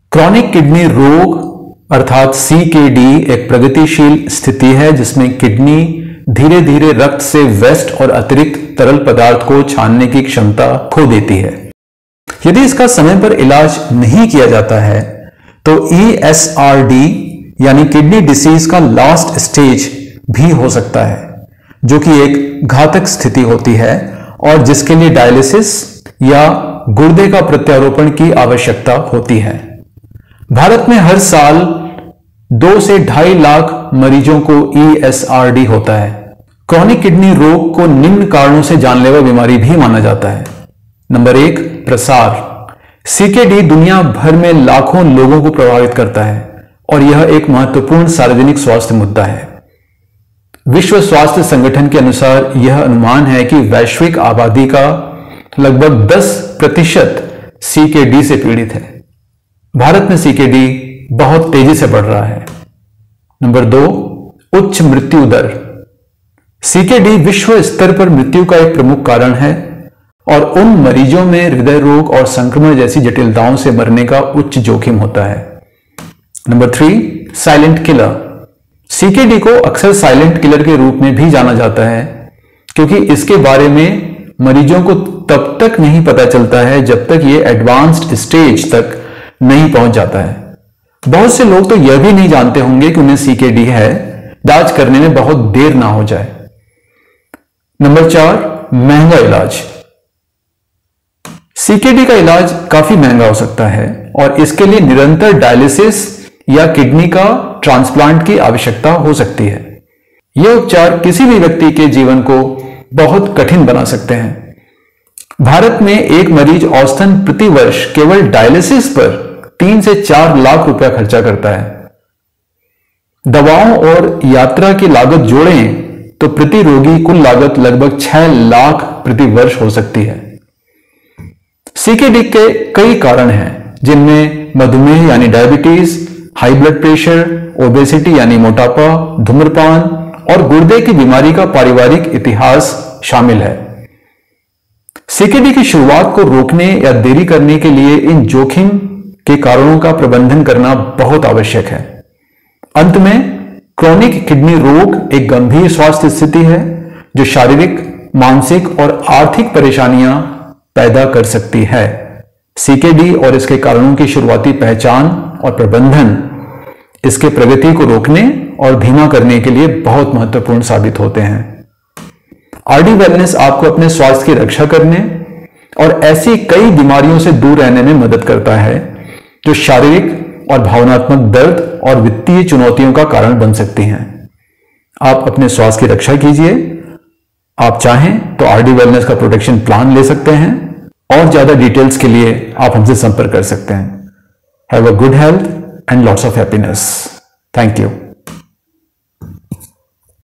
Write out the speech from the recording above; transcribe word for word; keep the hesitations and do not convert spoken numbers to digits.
Chronic kidney रोग अर्थात सी K D एक प्रगतिशील स्थिति है जिसमें किडनी धीरे धीरे रक्त से वेस्ट और अतिरिक्त तरल पदार्थ को छानने की क्षमता खो देती है। यदि इसका समय पर इलाज नहीं किया जाता है तो ई एस आर डी यानी किडनी डिसीज का लास्ट स्टेज भी हो सकता है, जो कि एक घातक स्थिति होती है और जिसके लिए डायलिसिस या गुर्दे का प्रत्यारोपण की आवश्यकता होती है। भारत में हर साल दो से ढाई लाख मरीजों को ई एस आर डी होता है। क्रॉनिक किडनी रोग को निम्न कारणों से जानलेवा बीमारी भी माना जाता है। नंबर एक, प्रसार। सी के डी दुनिया भर में लाखों लोगों को प्रभावित करता है और यह एक महत्वपूर्ण सार्वजनिक स्वास्थ्य मुद्दा है। विश्व स्वास्थ्य संगठन के अनुसार यह अनुमान है कि वैश्विक आबादी का लगभग दस प्रतिशत सी के डी से पीड़ित है। भारत में सी के डी बहुत तेजी से बढ़ रहा है। नंबर दो, उच्च मृत्यु दर। सी के डी विश्व स्तर पर मृत्यु का एक प्रमुख कारण है और उन मरीजों में हृदय रोग और संक्रमण जैसी जटिलताओं से मरने का उच्च जोखिम होता है। Number three, silent killer. C K D को अक्सर साइलेंट किलर के रूप में भी जाना जाता है क्योंकि इसके बारे में मरीजों को तब तक नहीं पता चलता है जब तक ये एडवांस्ड स्टेज तक नहीं पहुंच जाता है। बहुत से लोग तो यह भी नहीं जानते होंगे कि उन्हें सी के डी है, इलाज करने में बहुत देर ना हो जाए। नंबर चार, महंगा इलाज। सी के डी का इलाज काफी महंगा हो सकता है और इसके लिए निरंतर डायलिसिस या किडनी का ट्रांसप्लांट की आवश्यकता हो सकती है। यह उपचार किसी भी व्यक्ति के जीवन को बहुत कठिन बना सकते हैं। भारत में एक मरीज औसतन प्रति वर्ष केवल डायलिसिस पर तीन से चार लाख रुपया खर्चा करता है। दवाओं और यात्रा की लागत जोड़ें तो प्रति रोगी कुल लागत लगभग छह लाख प्रति वर्ष हो सकती है। सी के डी के कई कारण हैं जिनमें मधुमेह यानी diabetes, high blood pressure, obesity यानी मोटापा, धूम्रपान और गुर्दे की बीमारी का पारिवारिक इतिहास शामिल है। सी के डी की शुरुआत को रोकने या देरी करने के लिए इन जोखिम के कारणों का प्रबंधन करना बहुत आवश्यक है। अंत में क्रॉनिक किडनी रोग एक गंभीर स्वास्थ्य स्थिति है जो शारीरिक, मानसिक और आर्थिक परेशानियां पैदा कर सकती है। सी के डी और इसके कारणों की शुरुआती पहचान और प्रबंधन इसके प्रगति को रोकने और धीमा करने के लिए बहुत महत्वपूर्ण साबित होते हैं। आरडी वेलनेस आपको अपने स्वास्थ्य की रक्षा करने और ऐसी कई बीमारियों से दूर रहने में मदद करता है जो शारीरिक और भावनात्मक दर्द और वित्तीय चुनौतियों का कारण बन सकती हैं। आप अपने स्वास्थ्य की रक्षा कीजिए। आप चाहें तो आरडी वेलनेस का प्रोटेक्शन प्लान ले सकते हैं और ज्यादा डिटेल्स के लिए आप हमसे संपर्क कर सकते हैं। Have a good health and lots of happiness. Thank you.